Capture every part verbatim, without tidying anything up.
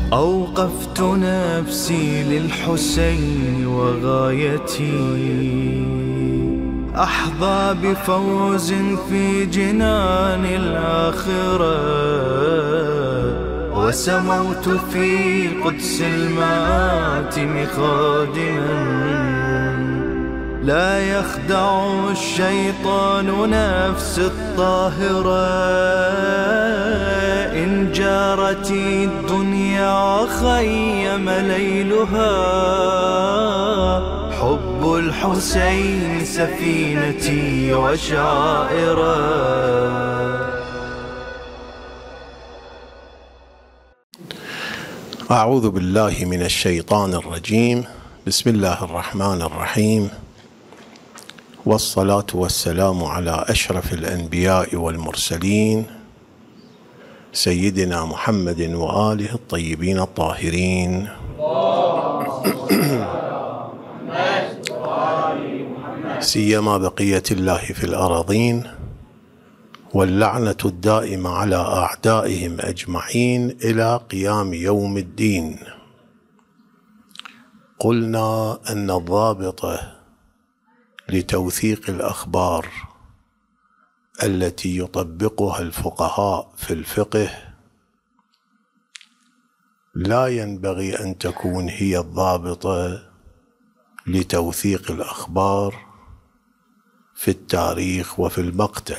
أوقفت نفسي للحسين وغايتي أحظى بفوز في جنان الآخرة، وسموت في قدس المآتم خادما لا يخدع الشيطان نفس الطاهرة. إن جارت الدنيا وخيم ليلها، حب الحسين سفينتي وشعائره. أعوذ بالله من الشيطان الرجيم. بسم الله الرحمن الرحيم، والصلاة والسلام على أشرف الأنبياء والمرسلين سيدنا محمد وآله الطيبين الطاهرين. سيما بقية الله في الأراضين، واللعنة الدائمة على أعدائهم أجمعين إلى قيام يوم الدين. قلنا أن الضابطة لتوثيق الأخبار التي يطبقها الفقهاء في الفقه لا ينبغي أن تكون هي الضابطة لتوثيق الأخبار في التاريخ وفي المقتل.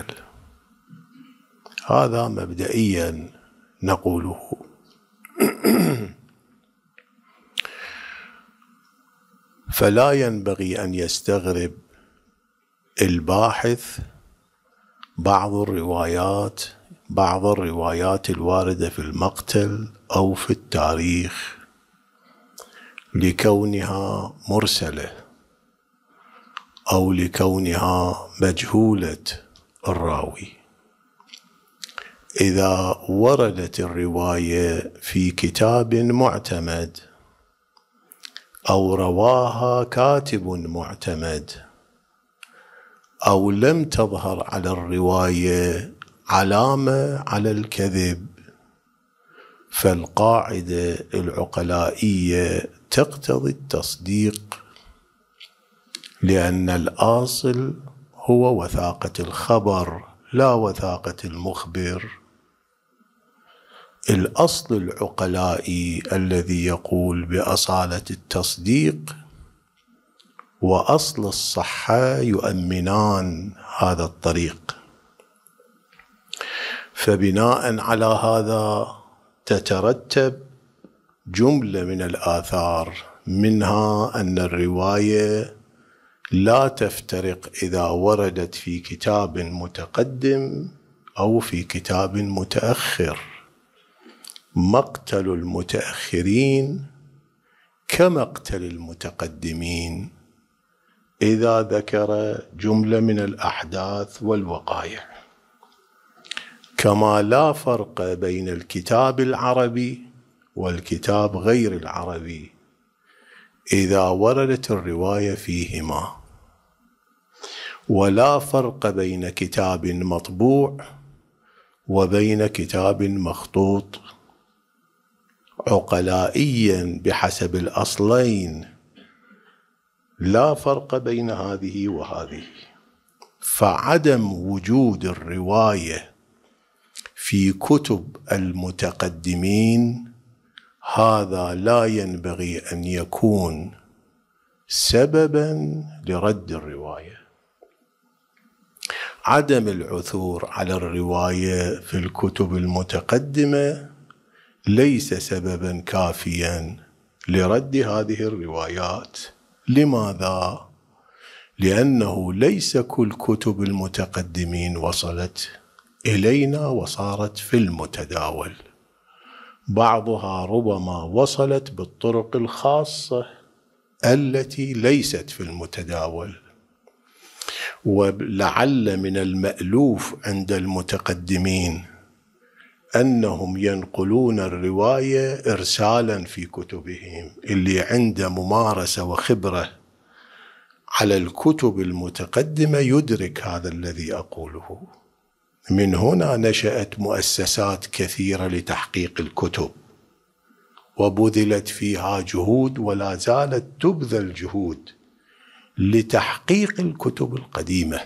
هذا مبدئيا نقوله. فلا ينبغي أن يستغرب الباحث بعض الروايات بعض الروايات الواردة في المقتل أو في التاريخ لكونها مرسلة أو لكونها مجهولة الراوي. إذا وردت الرواية في كتاب معتمد أو رواها كاتب معتمد، أو لم تظهر على الرواية علامة على الكذب، فالقاعدة العقلائية تقتضي التصديق، لأن الأصل هو وثاقة الخبر لا وثاقة المخبر. الأصل العقلائي الذي يقول بأصالة التصديق وأصل الصحة يؤمنان هذا الطريق. فبناء على هذا تترتب جملة من الآثار، منها أن الرواية لا تفترق إذا وردت في كتاب متقدم أو في كتاب متأخر. مقتل المتأخرين كمقتل المتقدمين إذا ذكر جملة من الأحداث والوقائع. كما لا فرق بين الكتاب العربي والكتاب غير العربي إذا وردت الرواية فيهما، ولا فرق بين كتاب مطبوع وبين كتاب مخطوط. عقلائيا بحسب الأصلين لا فرق بين هذه وهذه. فعدم وجود الرواية في كتب المتقدمين هذا لا ينبغي أن يكون سببا لرد الرواية. عدم العثور على الرواية في الكتب المتقدمة ليس سببا كافيا لرد هذه الروايات. لماذا؟ لأنه ليس كل كتب المتقدمين وصلت إلينا وصارت في المتداول. بعضها ربما وصلت بالطرق الخاصة التي ليست في المتداول. ولعل من المألوف عند المتقدمين أنهم ينقلون الرواية إرسالا في كتبهم. اللي عنده ممارسة وخبرة على الكتب المتقدمة يدرك هذا الذي أقوله. من هنا نشأت مؤسسات كثيرة لتحقيق الكتب، وبذلت فيها جهود ولا زالت تبذل جهود لتحقيق الكتب القديمة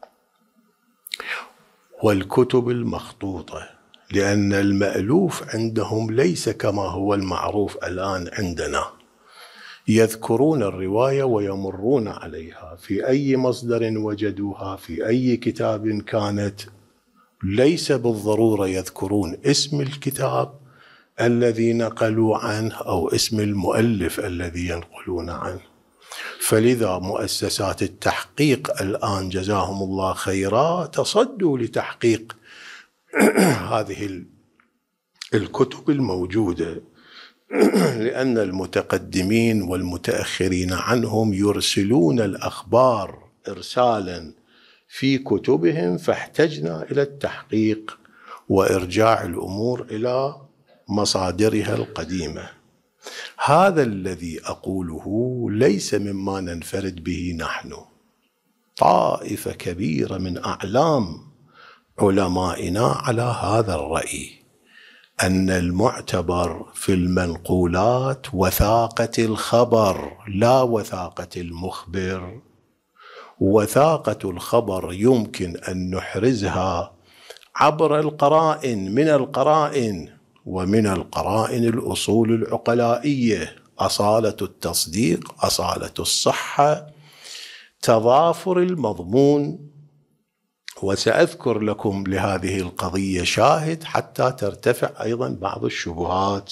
والكتب المخطوطة، لأن المألوف عندهم ليس كما هو المعروف الآن عندنا. يذكرون الرواية ويمرون عليها في أي مصدر وجدوها، في أي كتاب كانت، ليس بالضرورة يذكرون اسم الكتاب الذي نقلوا عنه أو اسم المؤلف الذي ينقلون عنه. فلذا مؤسسات التحقيق الآن جزاهم الله خيرا تصدوا لتحقيق هذه الكتب الموجودة، لأن المتقدمين والمتأخرين عنهم يرسلون الأخبار إرسالا في كتبهم، فاحتجنا إلى التحقيق وإرجاع الأمور إلى مصادرها القديمة. هذا الذي أقوله ليس مما ننفرد به نحن، طائفة كبيرة من أعلام علمائنا على هذا الرأي، أن المعتبر في المنقولات وثاقة الخبر لا وثاقة المخبر. وثاقة الخبر يمكن أن نحرزها عبر القرائن، من القرائن ومن القرائن الأصول العقلائية، أصالة التصديق، أصالة الصحة، تضافر المضمون. وسأذكر لكم لهذه القضية شاهد حتى ترتفع أيضا بعض الشبهات.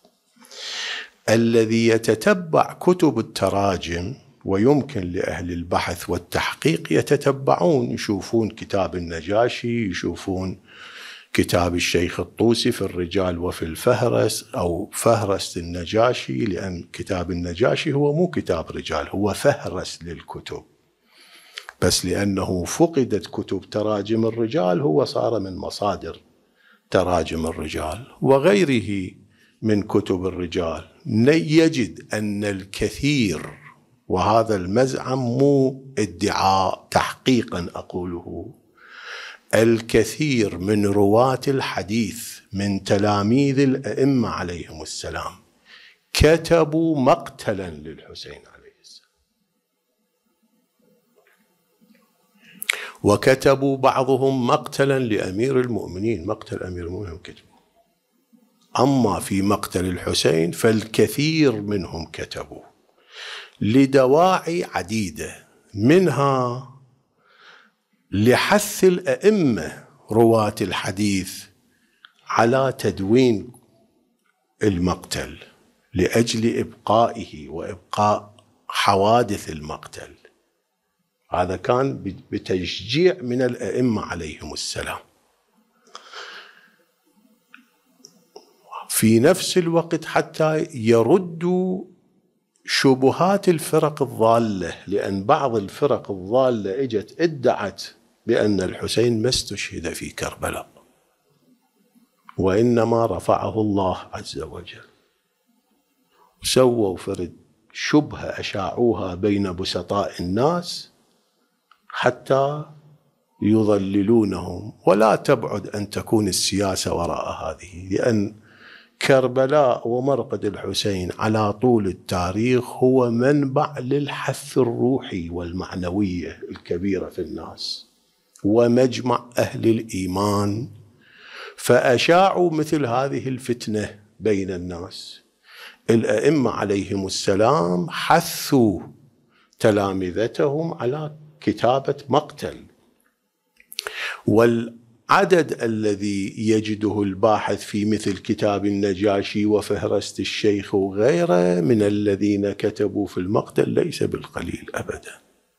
الذي يتتبع كتب التراجم، ويمكن لأهل البحث والتحقيق يتتبعون، يشوفون كتاب النجاشي، يشوفون كتاب الشيخ الطوسي في الرجال وفي الفهرس، أو فهرس النجاشي، لأن كتاب النجاشي هو مو كتاب رجال، هو فهرس للكتب، بس لأنه فقدت كتب تراجم الرجال هو صار من مصادر تراجم الرجال وغيره من كتب الرجال. يجد أن الكثير، وهذا المزعم مو ادعاء، تحقيقا أقوله، الكثير من رواة الحديث من تلاميذ الأئمة عليهم السلام كتبوا مقتلا للحسين عليه السلام، وكتبوا بعضهم مقتلا لأمير المؤمنين، مقتل أمير المؤمنين كتبوا. أما في مقتل الحسين فالكثير منهم كتبوا لدواعي عديدة، منها لحث الأئمة رواة الحديث على تدوين المقتل لأجل إبقائه وإبقاء حوادث المقتل. هذا كان بتشجيع من الأئمة عليهم السلام. في نفس الوقت حتى يردوا شبهات الفرق الضالة، لأن بعض الفرق الضالة اجت ادعت بأن الحسين ما استشهد في كربلاء، وإنما رفعه الله عز وجل. سووا فرد شبهة أشاعوها بين بسطاء الناس حتى يضللونهم، ولا تبعد أن تكون السياسة وراء هذه، لأن كربلاء ومرقد الحسين على طول التاريخ هو منبع للحث الروحي والمعنوية الكبيرة في الناس ومجمع أهل الإيمان، فأشاعوا مثل هذه الفتنة بين الناس. الأئمة عليهم السلام حثوا تلامذتهم على كتابة مقتل، والعدد الذي يجده الباحث في مثل كتاب النجاشي وفهرست الشيخ وغيره من الذين كتبوا في المقتل ليس بالقليل أبدا.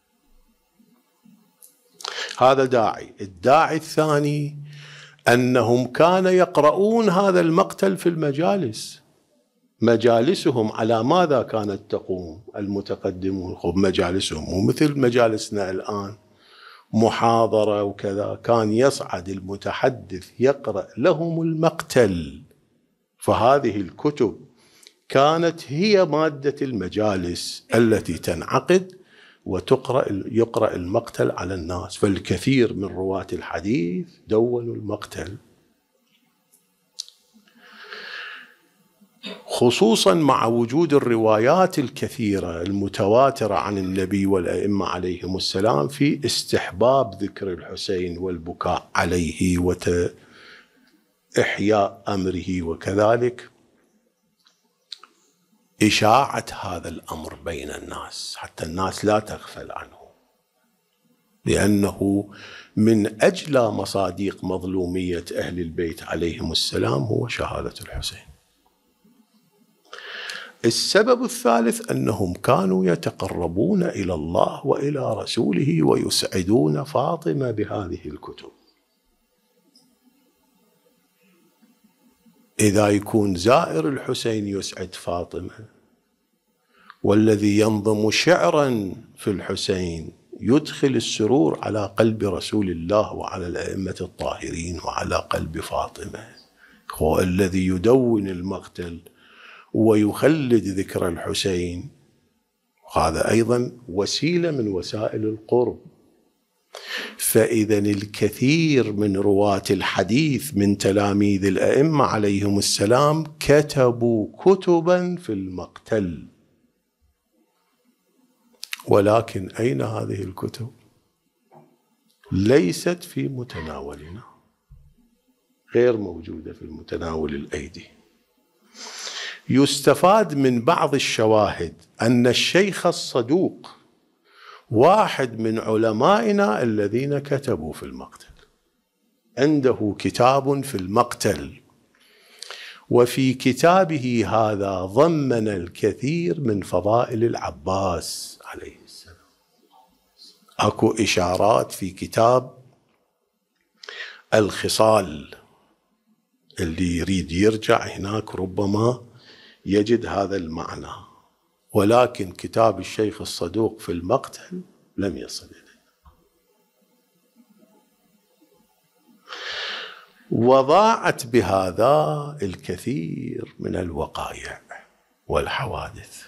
هذا داعي. الداعي الثاني أنهم كانوا يقرؤون هذا المقتل في المجالس. مجالسهم على ماذا كانت تقوم؟ المتقدمون مجالسهم ومثل مجالسنا الآن محاضرة وكذا، كان يصعد المتحدث يقرأ لهم المقتل. فهذه الكتب كانت هي مادة المجالس التي تنعقد وتقرأ يقرأ المقتل على الناس. فالكثير من رواة الحديث دونوا المقتل. خصوصا مع وجود الروايات الكثيرة المتواترة عن النبي والأئمة عليهم السلام في استحباب ذكر الحسين والبكاء عليه وإحياء أمره، وكذلك إشاعة هذا الأمر بين الناس حتى الناس لا تغفل عنه، لأنه من أجلى مصادق مظلومية أهل البيت عليهم السلام هو شهادة الحسين. السبب الثالث أنهم كانوا يتقربون إلى الله وإلى رسوله ويسعدون فاطمة بهذه الكتب. إذا يكون زائر الحسين يسعد فاطمة، والذي ينظم شعرا في الحسين يدخل السرور على قلب رسول الله وعلى الأئمة الطاهرين وعلى قلب فاطمة، هو الذي يدون المقتل ويخلد ذكر الحسين، هذا أيضا وسيلة من وسائل القرب. فإذا الكثير من رواة الحديث من تلاميذ الأئمة عليهم السلام كتبوا كتبا في المقتل، ولكن أين هذه الكتب؟ ليست في متناولنا، غير موجودة في المتناول الأيدي. يستفاد من بعض الشواهد أن الشيخ الصدوق واحد من علمائنا الذين كتبوا في المقتل، عنده كتاب في المقتل، وفي كتابه هذا ضمن الكثير من فضائل العباس عليه السلام. أكو إشارات في كتاب الخصال، اللي يريد يرجع هناك ربما يجد هذا المعنى، ولكن كتاب الشيخ الصدوق في المقتل لم يصل إليه. وضاعت بهذا الكثير من الوقائع والحوادث.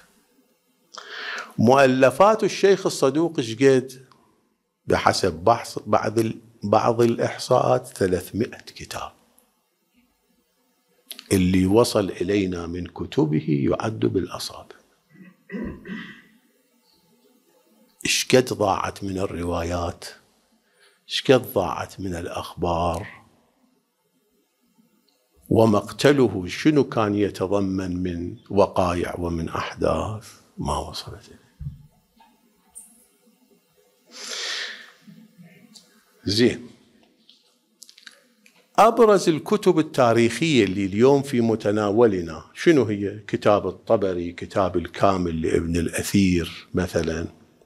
مؤلفات الشيخ الصدوق شقد؟ بحسب بحث بعض بعض الإحصاءات ثلاثمائة كتاب، اللي وصل إلينا من كتبه يعد بالأصابع. اشقد ضاعت من الروايات، اشقد ضاعت من الأخبار، ومقتله شنو كان يتضمن من وقائع ومن أحداث ما وصلت إليه. زين، أبرز الكتب التاريخية اللي اليوم في متناولنا شنو هي؟ كتاب الطبري، كتاب الكامل لابن الأثير مثلا،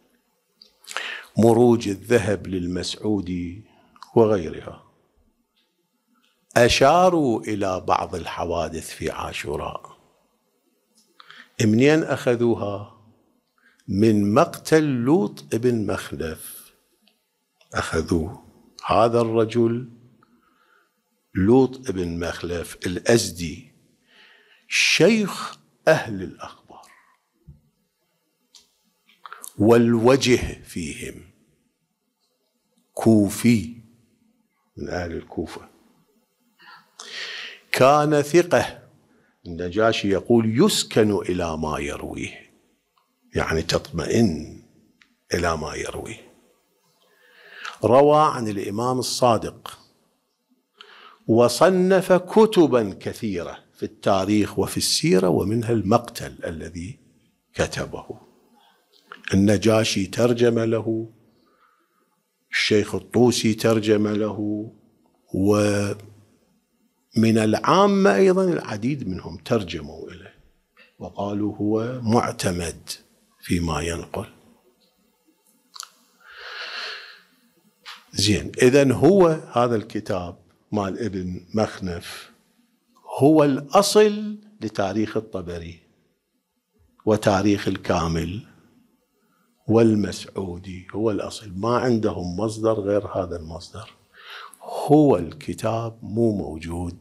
مروج الذهب للمسعودي وغيرها. أشاروا إلى بعض الحوادث في عاشوراء. منين أخذوها؟ من مقتل لوط ابن مخلف أخذوه. هذا الرجل لوط ابن مخلف الأزدي شيخ أهل الأخبار والوجه فيهم، كوفي من أهل الكوفة، كان ثقة. النجاشي يقول يسكن إلى ما يرويه، يعني تطمئن إلى ما يرويه. روى عن الإمام الصادق، وصنف كتبا كثيرة في التاريخ وفي السيرة، ومنها المقتل الذي كتبه. النجاشي ترجم له، الشيخ الطوسي ترجم له، ومن العامة أيضا العديد منهم ترجموا إليه وقالوا هو معتمد فيما ينقل. زين، إذن هو هذا الكتاب مال ابن مخنف هو الأصل لتاريخ الطبري وتاريخ الكامل والمسعودي، هو الأصل. ما عندهم مصدر غير هذا المصدر. هو الكتاب مو موجود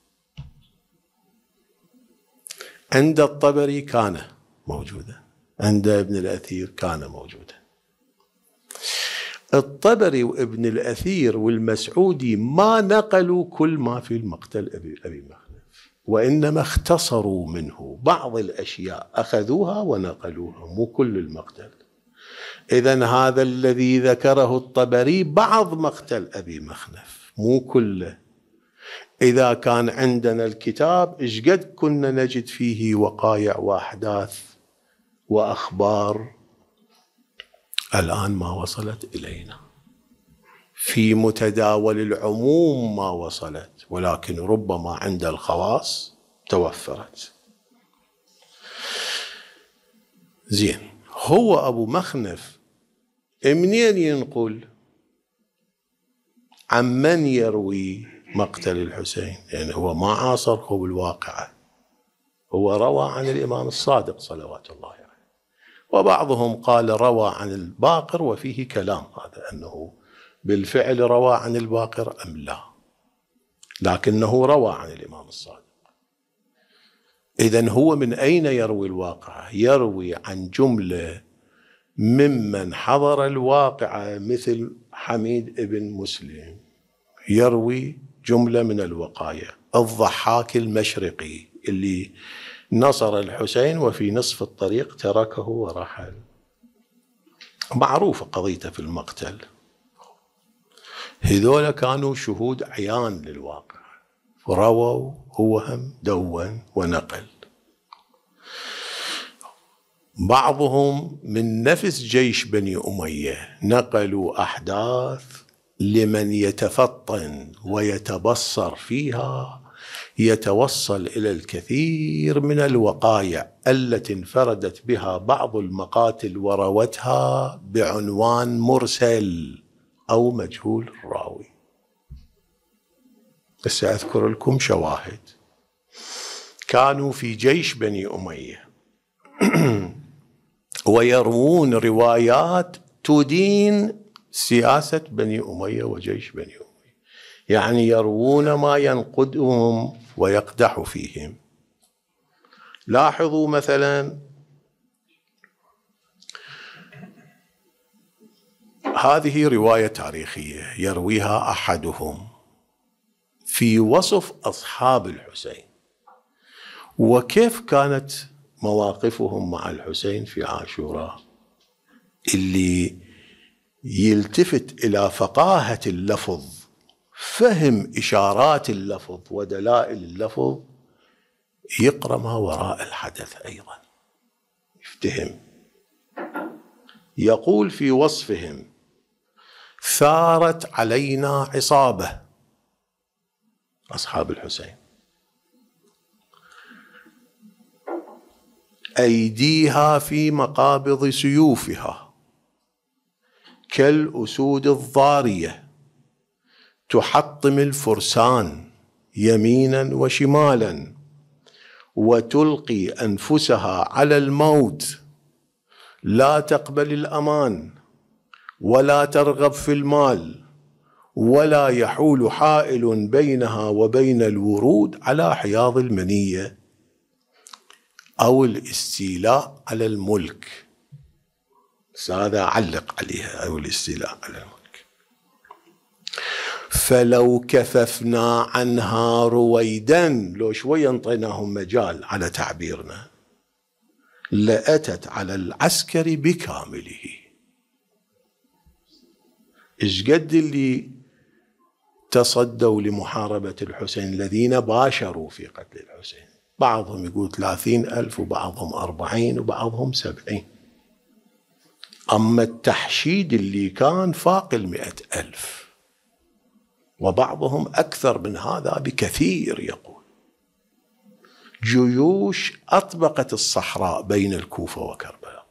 عند الطبري، كان موجودا عند ابن الأثير، كان موجودا. الطبري وابن الأثير والمسعودي ما نقلوا كل ما في المقتل أبي, أبي مخلف، وإنما اختصروا منه بعض الأشياء أخذوها ونقلوها، مو كل المقتل. إذن هذا الذي ذكره الطبري بعض مقتل أبي مخنف، مو كله. إذا كان عندنا الكتاب إيش قد كنا نجد فيه وقائع وأحداث وأخبار الآن ما وصلت إلينا، في متداول العموم ما وصلت، ولكن ربما عند الخواص توفرت. زين، هو أبو مخنف منين ينقل؟ عمن يروي مقتل الحسين؟ يعني هو ما عاصره بالواقعة، هو روى عن الإمام الصادق صلوات الله عليه، وبعضهم قال روى عن الباقر وفيه كلام هذا أنه بالفعل روى عن الباقر أم لا، لكنه روى عن الإمام الصادق. إذن هو من أين يروي الواقعة؟ يروي عن جملة ممن حضر الواقعة مثل حميد ابن مسلم، يروي جملة من الوقايع. الضحاك المشرقي اللي نصر الحسين وفي نصف الطريق تركه ورحل، معروفة قضيته في المقتل. هذول كانوا شهود عيان للواقع، رووا، هو هم دون ونقل. بعضهم من نفس جيش بني أمية نقلوا أحداث لمن يتفطن ويتبصر فيها يتوصل إلى الكثير من الوقائع التي انفردت بها بعض المقاتل وروتها بعنوان مرسل أو مجهول الراوي. بس أذكر لكم شواهد. كانوا في جيش بني أمية ويروون روايات تدين سياسة بني أمية وجيش بني أمية، يعني يروون ما ينقدهم ويقدح فيهم. لاحظوا مثلا هذه رواية تاريخية يرويها أحدهم في وصف أصحاب الحسين وكيف كانت مواقفهم مع الحسين في عاشوراء، اللي يلتفت إلى فقاهة اللفظ، فهم إشارات اللفظ ودلائل اللفظ، يقرأ ما وراء الحدث أيضا يفتهم. يقول في وصفهم: ثارت علينا عصابة، أصحاب الحسين، أيديها في مقابض سيوفها كالأسود الضارية، تحطم الفرسان يمينا وشمالا، وتلقي أنفسها على الموت، لا تقبل الأمان ولا ترغب في المال، ولا يحول حائل بينها وبين الورود على حياض المنية أو الاستيلاء على الملك. هذا علق عليها، أو الاستيلاء على الملك. فلو كففنا عنها رويدا، لو شوي انطيناهم مجال على تعبيرنا، لأتت على العسكر بكامله. إيش قد اللي تصدوا لمحاربة الحسين الذين باشروا في قتل الحسين؟ بعضهم يقول ثلاثين ألف، وبعضهم أربعين، وبعضهم سبعين. أما التحشيد اللي كان فاق المئة ألف، وبعضهم أكثر من هذا بكثير. يقول جيوش أطبقت الصحراء بين الكوفة وكربلاء،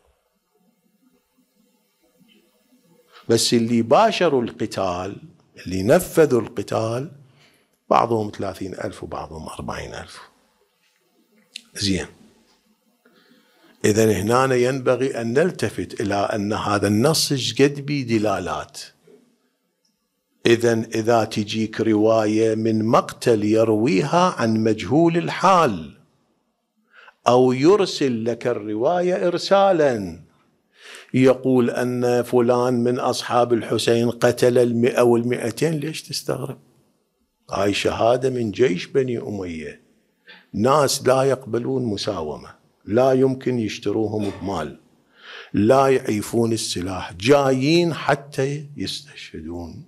بس اللي باشروا القتال، اللي نفذوا القتال، بعضهم ثلاثين ألف وبعضهم أربعين ألف. زين، إذن هنا ينبغي أن نلتفت إلى أن هذا النص قد بي دلالات. إذن إذا تجيك رواية من مقتل يرويها عن مجهول الحال، أو يرسل لك الرواية إرسالا، يقول أن فلان من أصحاب الحسين قتل المئة والمئتين، ليش تستغرب؟ هاي شهادة من جيش بني أمية ناس لا يقبلون مساومة، لا يمكن يشتروهم بمال، لا يعيفون السلاح، جايين حتى يستشهدون.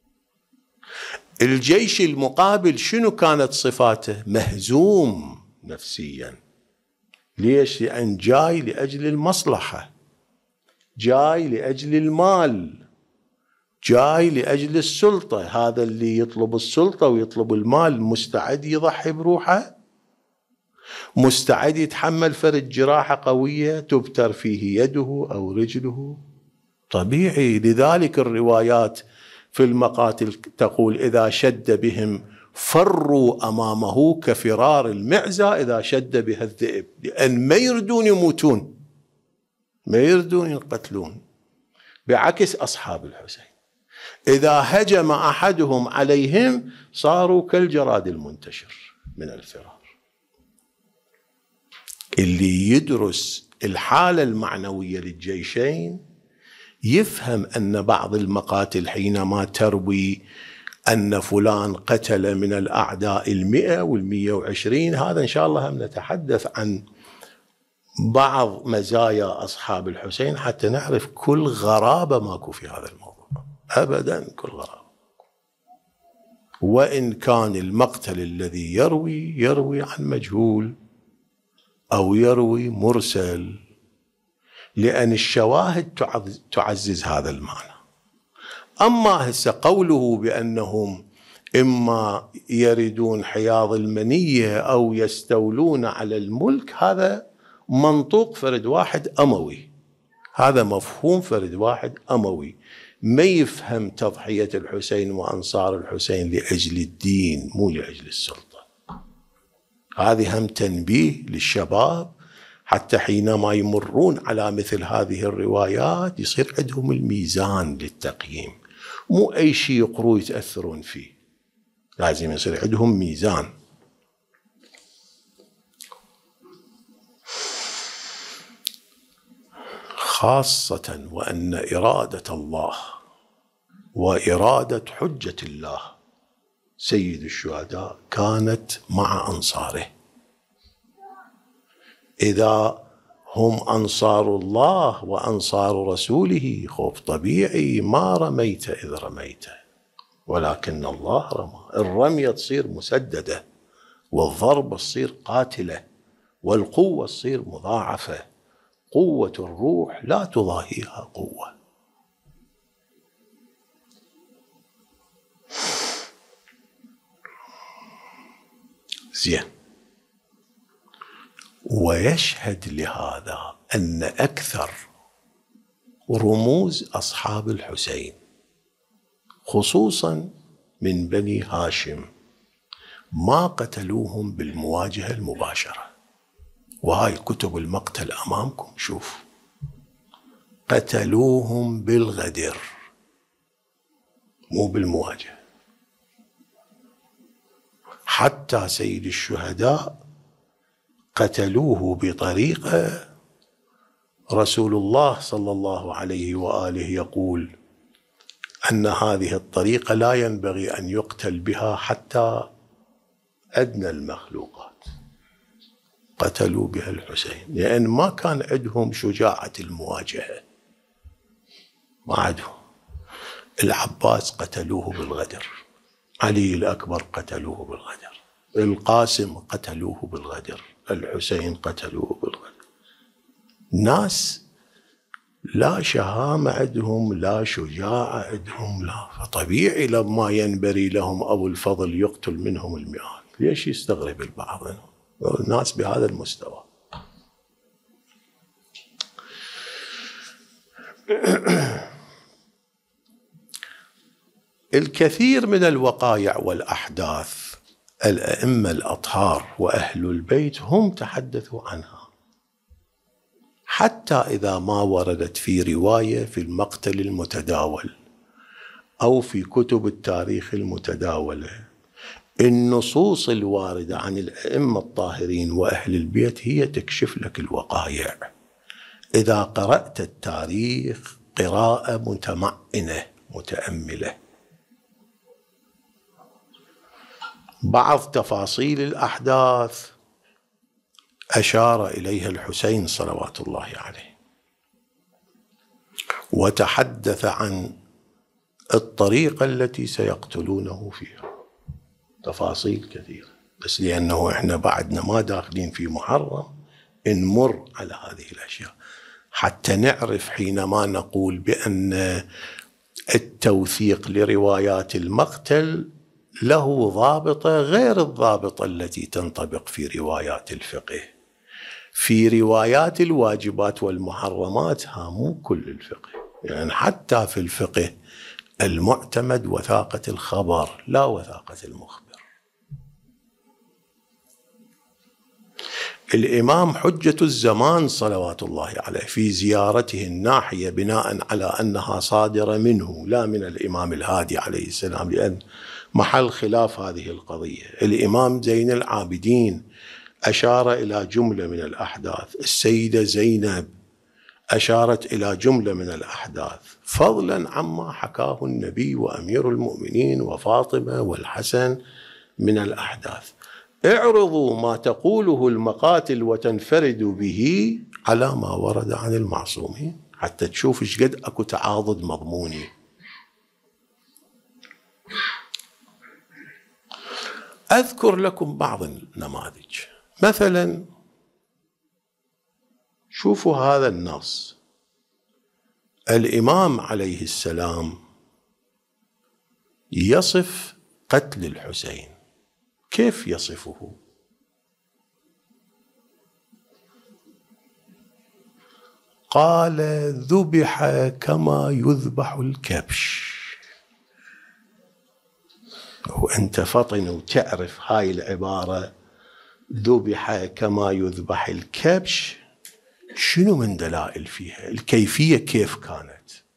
الجيش المقابل شنو كانت صفاته؟ مهزوم نفسيا. ليش؟ لأن جاي لأجل المصلحة، جاي لأجل المال، جاي لأجل السلطة. هذا اللي يطلب السلطة ويطلب المال مستعد يضحي بروحه، مستعد يتحمل فرد جراحة قوية تبتر فيه يده أو رجله. طبيعي. لذلك الروايات في المقاتل تقول إذا شد بهم فروا أمامه كفرار المعزة إذا شد بها الذئب، لأن ما يردون يموتون، ما يردون ينقتلون. بعكس أصحاب الحسين، إذا هجم أحدهم عليهم صاروا كالجراد المنتشر من الفرار. اللي يدرس الحالة المعنوية للجيشين يفهم أن بعض المقاتل حينما تروي أن فلان قتل من الأعداء المئة والمئة وعشرين، هذا إن شاء الله هم نتحدث عن بعض مزايا أصحاب الحسين حتى نعرف كل غرابة ماكو في هذا الموضوع، أبدا كل غرابة. وإن كان المقتل الذي يروي يروي عن مجهول أو يروي مرسل، لأن الشواهد تعزز هذا المعنى. أما هسه قوله بأنهم إما يردون حياض المنية أو يستولون على الملك، هذا منطوق فرد واحد أموي، هذا مفهوم فرد واحد أموي، ما يفهم تضحية الحسين وأنصار الحسين لأجل الدين مو لأجل السلطة. هذه هم تنبيه للشباب حتى حينما يمرون على مثل هذه الروايات يصير عندهم الميزان للتقييم، مو أي شيء يقروا يتأثرون فيه، لازم يصير عندهم ميزان. خاصة وأن إرادة الله وإرادة حجة الله سيد الشهداء كانت مع أنصاره. إذا هم أنصار الله وأنصار رسوله خوف طبيعي ما رميت إذ رميت ولكن الله رمى. الرمية تصير مسددة، والضربة تصير قاتلة، والقوة تصير مضاعفة. قوة الروح لا تضاهيها قوة. زين. ويشهد لهذا أن أكثر رموز أصحاب الحسين خصوصا من بني هاشم ما قتلوهم بالمواجهة المباشرة. وهاي كتب المقتل أمامكم، شوف، قتلوهم بالغدر مو بالمواجهة. حتى سيد الشهداء قتلوه بطريقة رسول الله صلى الله عليه وآله يقول أن هذه الطريقة لا ينبغي أن يقتل بها حتى أدنى المخلوقات. قتلوا بها الحسين لأن ما كان عندهم شجاعة المواجهة، ما عندهم. العباس قتلوه بالغدر، علي الأكبر قتلوه بالغدر، القاسم قتلوه بالغدر، الحسين قتلوه بالغدر. ناس لا شهامة عندهم، لا شجاعة عندهم، لا. فطبيعي لما ينبري لهم أبو الفضل يقتل منهم المئات. ليش يستغرب البعض منهم؟ الناس بهذا المستوى. الكثير من الوقائع والأحداث الأئمة الأطهار وأهل البيت هم تحدثوا عنها، حتى إذا ما وردت في رواية في المقتل المتداول أو في كتب التاريخ المتداولة. النصوص الواردة عن الأئمة الطاهرين وأهل البيت هي تكشف لك الوقائع. إذا قرأت التاريخ قراءة متمعنة متأملة، بعض تفاصيل الأحداث أشار إليها الحسين صلوات الله عليه، وتحدث عن الطريقة التي سيقتلونه فيها، تفاصيل كثيرة، بس لأنه إحنا بعدنا ما داخلين في محرم نمر على هذه الأشياء حتى نعرف حينما نقول بأن التوثيق لروايات المقتل له ضابطة غير الضابطة التي تنطبق في روايات الفقه. في روايات الواجبات والمحرمات ها مو كل الفقه، يعني حتى في الفقه المعتمد وثاقة الخبر لا وثاقة المخبر. الإمام حجة الزمان صلوات الله عليه في زيارته الناحية بناء على أنها صادرة منه لا من الإمام الهادي عليه السلام، لأن محل خلاف هذه القضية. الإمام زين العابدين أشار إلى جملة من الأحداث، السيدة زينب أشارت إلى جملة من الأحداث، فضلا عما حكاه النبي وأمير المؤمنين وفاطمة والحسن من الأحداث. اعرضوا ما تقوله المقاتل وتنفردوا به على ما ورد عن المعصومين حتى تشوف ايش قد اكو تعاضد مضموني. اذكر لكم بعض النماذج. مثلا شوفوا هذا النص، الإمام عليه السلام يصف قتل الحسين. كيف يصفه؟ قال ذبح كما يذبح الكبش. وأنت فطن وتعرف هاي العبارة ذبح كما يذبح الكبش شنو من دلائل فيها؟ الكيفية كيف كانت؟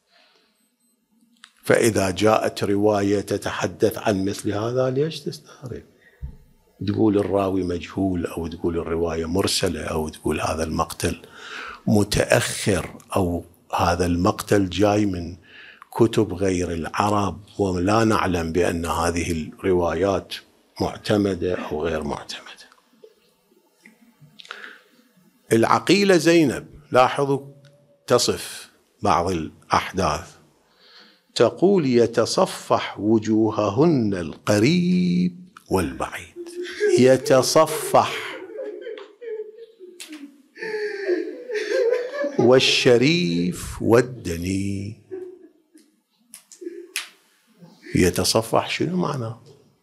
فإذا جاءت رواية تتحدث عن مثل هذا ليش تستغرب؟ تقول الراوي مجهول، أو تقول الرواية مرسلة، أو تقول هذا المقتل متأخر، أو هذا المقتل جاي من كتب غير العرب ولا نعلم بأن هذه الروايات معتمدة أو غير معتمدة. العقيلة زينب لاحظوا تصف بعض الأحداث، تقول يتصفح وجوههن القريب والبعيد. يتصفح والشريف والدني. يتصفح شنو معناه؟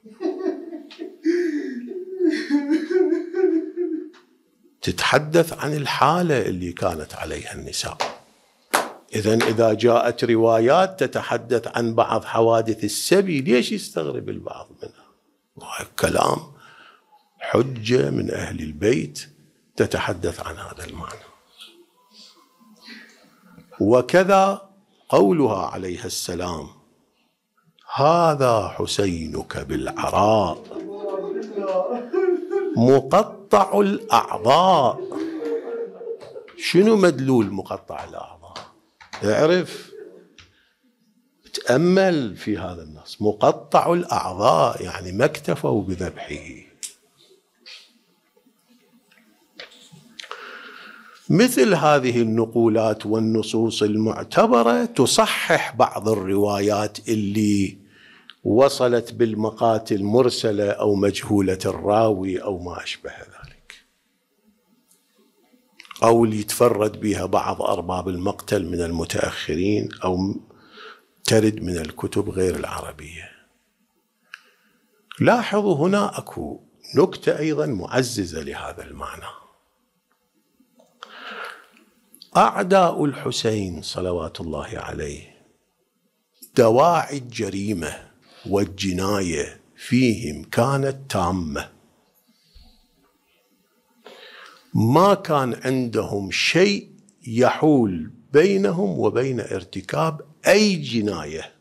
تتحدث عن الحالة اللي كانت عليها النساء. إذن إذا جاءت روايات تتحدث عن بعض حوادث السبي ليش يستغرب البعض منها؟ كلام حجة من أهل البيت تتحدث عن هذا المعنى. وكذا قولها عليه السلام هذا حسينك بالعراء مقطع الأعضاء. شنو مدلول مقطع الأعضاء؟ اعرف، تأمل في هذا النص. مقطع الأعضاء يعني ما اكتفوا بذبحه. مثل هذه النقولات والنصوص المعتبرة تصحح بعض الروايات اللي وصلت بالمقاتل مرسلة أو مجهولة الراوي أو ما أشبه ذلك، أو اللي يتفرد بها بعض أرباب المقتل من المتأخرين أو ترد من الكتب غير العربية. لاحظوا هنا أكو نكتة أيضا معززة لهذا المعنى. أعداء الحسين صلوات الله عليه دواعي الجريمة والجناية فيهم كانت تامة، ما كان عندهم شيء يحول بينهم وبين ارتكاب أي جناية،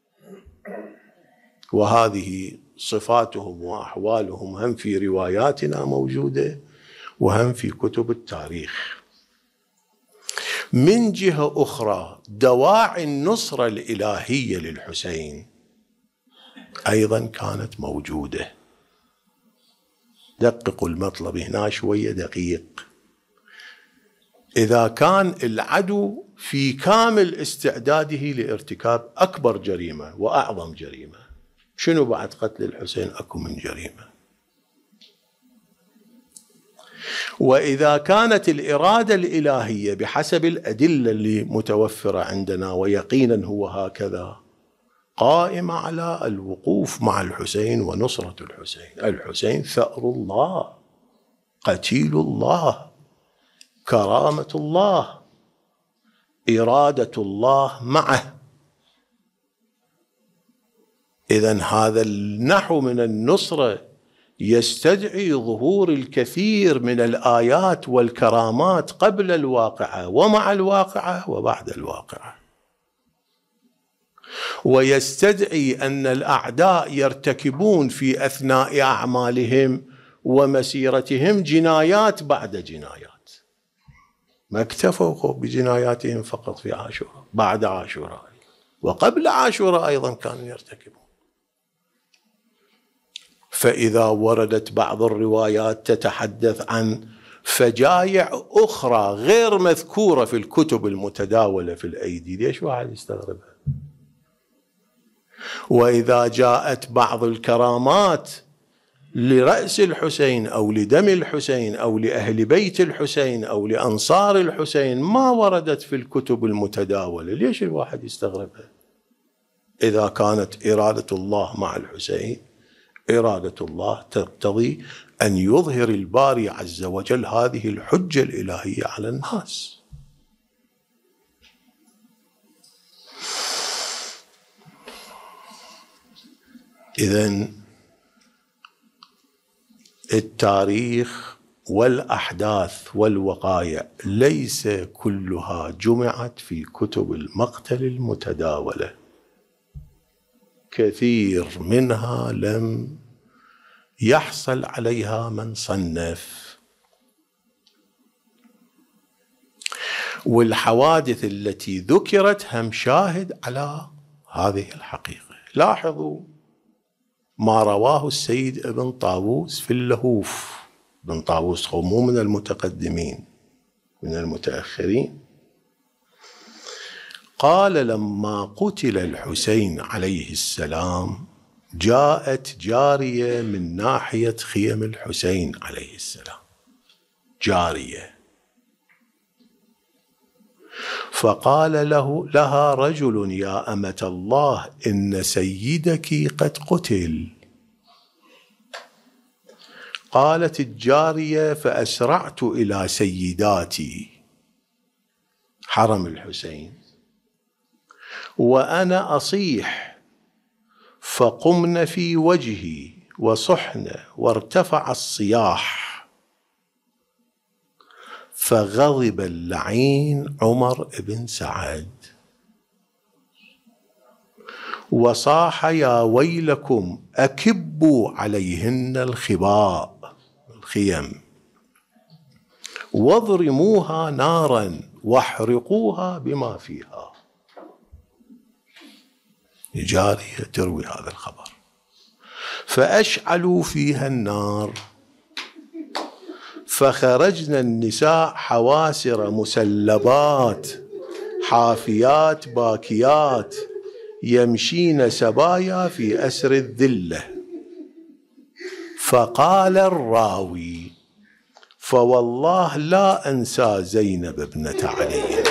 وهذه صفاتهم وأحوالهم هم في رواياتنا موجودة وهم في كتب التاريخ. من جهة أخرى دواعي النصرة الإلهية للحسين أيضا كانت موجودة، دققوا المطلب هنا شوية دقيق. إذا كان العدو في كامل استعداده لارتكاب أكبر جريمة وأعظم جريمة، شنو بعد قتل الحسين أكو من جريمة؟ وإذا كانت الإرادة الإلهية بحسب الأدلة اللي متوفرة عندنا ويقينا هو هكذا قائمة على الوقوف مع الحسين ونصرة الحسين. الحسين ثأر الله، قتيل الله، كرامة الله، إرادة الله معه. إذن هذا النحو من النصرة يستدعي ظهور الكثير من الآيات والكرامات قبل الواقعة ومع الواقعة وبعد الواقعة، ويستدعي أن الأعداء يرتكبون في أثناء أعمالهم ومسيرتهم جنايات بعد جنايات، ما اكتفوا بجناياتهم فقط في عاشوراء، بعد عاشوراء وقبل عاشوراء أيضا كانوا يرتكبون. فإذا وردت بعض الروايات تتحدث عن فجايع أخرى غير مذكورة في الكتب المتداولة في الأيدي، ليش واحد يستغربها؟ وإذا جاءت بعض الكرامات لرأس الحسين أو لدم الحسين أو لأهل بيت الحسين أو لأنصار الحسين ما وردت في الكتب المتداولة، ليش الواحد يستغربها؟ إذا كانت إرادة الله مع الحسين، إرادة الله تقتضي أن يظهر الباري عز وجل هذه الحجة الإلهية على الناس. إذن التاريخ والأحداث والوقائع ليس كلها جمعت في كتب المقتل المتداولة، كثير منها لم يحصل عليها من صنف. والحوادث التي ذكرت هم شاهد على هذه الحقيقة. لاحظوا ما رواه السيد ابن طاووس في اللهوف. ابن طاووس هو مو من المتقدمين، من المتأخرين. قال لما قتل الحسين عليه السلام جاءت جارية من ناحية خيم الحسين عليه السلام، جارية، فقال له لها رجل يا أمة الله إن سيدك قد قتل. قالت الجارية فأسرعت إلى سيداتي حرم الحسين وأنا أصيح، فقمن في وجهي وصحن وارتفع الصياح، فغضب اللعين عمر بن سعد وصاح يا ويلكم أكبوا عليهن الخباء الخيم واضرموها نارا واحرقوها بما فيها. جارية تروي هذا الخبر. فأشعلوا فيها النار فخرجنا النساء حواسر مسلبات حافيات باكيات يمشين سبايا في أسر الذلة. فقال الراوي فوالله لا أنسى زينب ابنة علي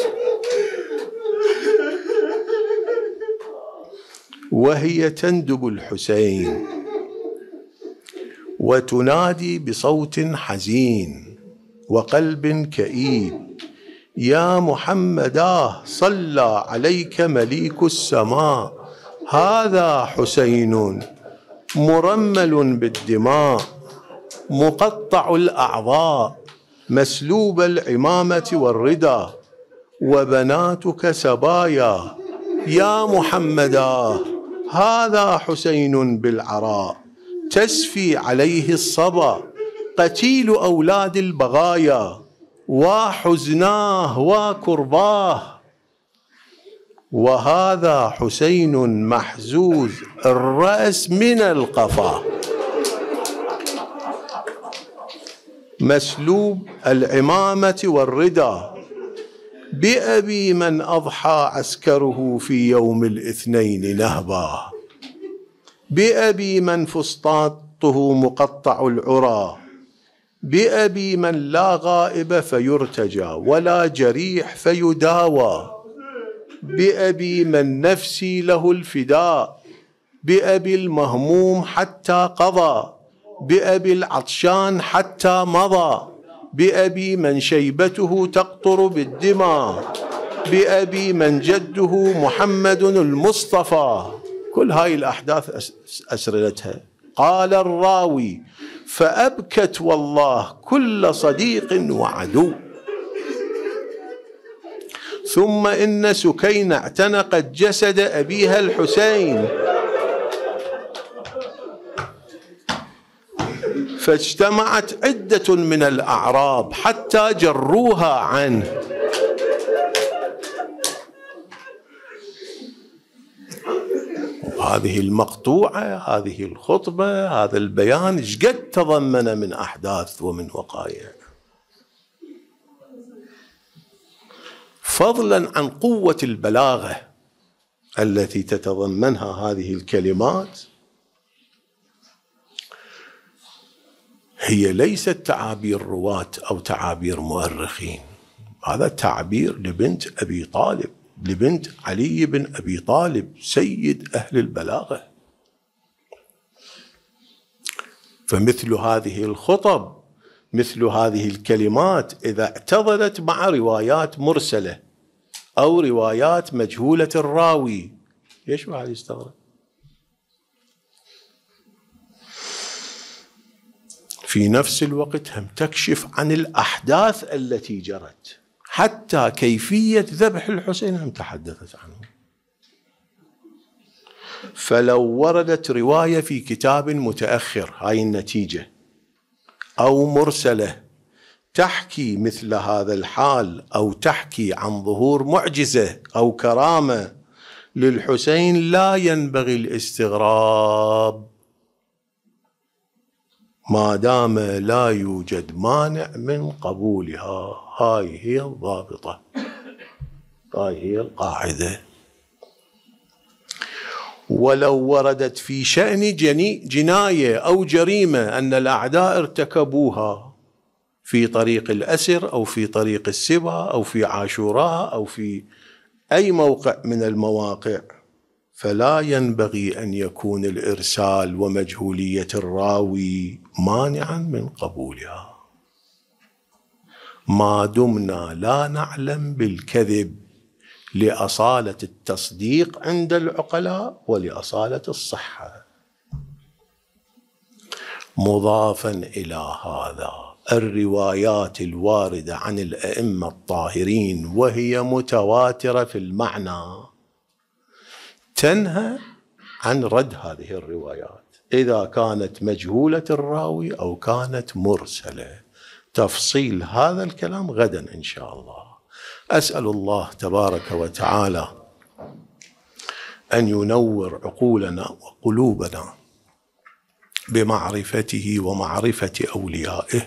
وهي تندب الحسين وتنادي بصوت حزين وقلب كئيب يا محمدا صلى عليك مليك السماء هذا حسين مرمل بالدماء مقطع الأعضاء مسلوب العمامة والردى وبناتك سبايا يا محمدا هذا حسين بالعراء تسفي عليه الصبا قتيل أولاد البغايا وحزناه وكرباه وهذا حسين محزوز الرأس من القفا. مسلوب العمامة والردى، بأبي من أضحى عسكره في يوم الاثنين نهبا، بأبي من فسطاطه مقطع العرى، بأبي من لا غائب فيرتجى ولا جريح فيداوى، بأبي من نفسي له الفداء، بأبي المهموم حتى قضى، بأبي العطشان حتى مضى، بأبي من شيبته تقطر بالدماء، بأبي من جده محمد المصطفى. كل هاي الأحداث أسردتها. قال الراوي: فأبكت والله كل صديق وعدو. ثم إن سكينة اعتنقت جسد أبيها الحسين، فاجتمعت عدة من الأعراب حتى جروها عنه. هذه المقطوعة، هذه الخطبة، هذا البيان ايش قد تضمن من أحداث ومن وقائع، فضلا عن قوة البلاغة التي تتضمنها هذه الكلمات. هي ليست تعابير رواة أو تعابير مؤرخين، هذا تعبير لبنت أبي طالب، لبنت علي بن أبي طالب سيد أهل البلاغة. فمثل هذه الخطب، مثل هذه الكلمات إذا اعتضدت مع روايات مرسلة أو روايات مجهولة الراوي، ليش واحد يستغرب؟ في نفس الوقت هم تكشف عن الأحداث التي جرت، حتى كيفية ذبح الحسين هم تحدثت عنه. فلو وردت رواية في كتاب متأخر، هاي النتيجة، أو مرسلة تحكي مثل هذا الحال، أو تحكي عن ظهور معجزة أو كرامة للحسين، لا ينبغي الاستغراب ما دام لا يوجد مانع من قبولها. هاي هي الضابطة، هاي هي القاعدة. ولو وردت في شأن جناية أو جريمة أن الأعداء ارتكبوها في طريق الأسر أو في طريق السبا أو في عاشوراء أو في أي موقع من المواقع، فلا ينبغي أن يكون الإرسال ومجهولية الراوي مانعا من قبولها، ما دمنا لا نعلم بالكذب، لأصالة التصديق عند العقلاء ولأصالة الصحة. مضافا إلى هذا الروايات الواردة عن الأئمة الطاهرين وهي متواترة في المعنى تنهى عن رد هذه الروايات إذا كانت مجهولة الراوي أو كانت مرسلة. تفصيل هذا الكلام غدا إن شاء الله. أسأل الله تبارك وتعالى أن ينور عقولنا وقلوبنا بمعرفته ومعرفة أوليائه،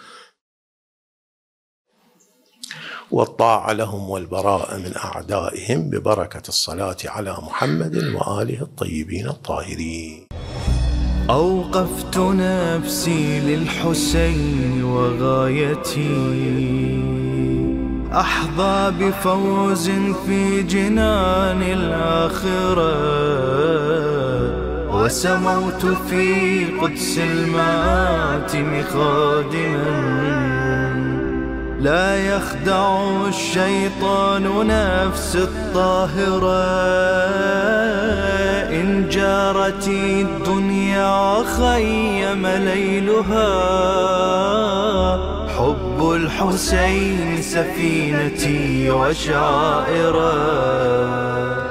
والطاعة لهم والبراءة من أعدائهم، ببركة الصلاة على محمد وآله الطيبين الطاهرين. أوقفت نفسي للحسين وغايتي أحظى بفوز في جنان الآخرة، وسموت في قدس المآتم خادما لا يخدع الشيطان نفس الطاهرة. إن جارت الدنيا خيم ليلها، حب الحسين سفينتي وشعائره.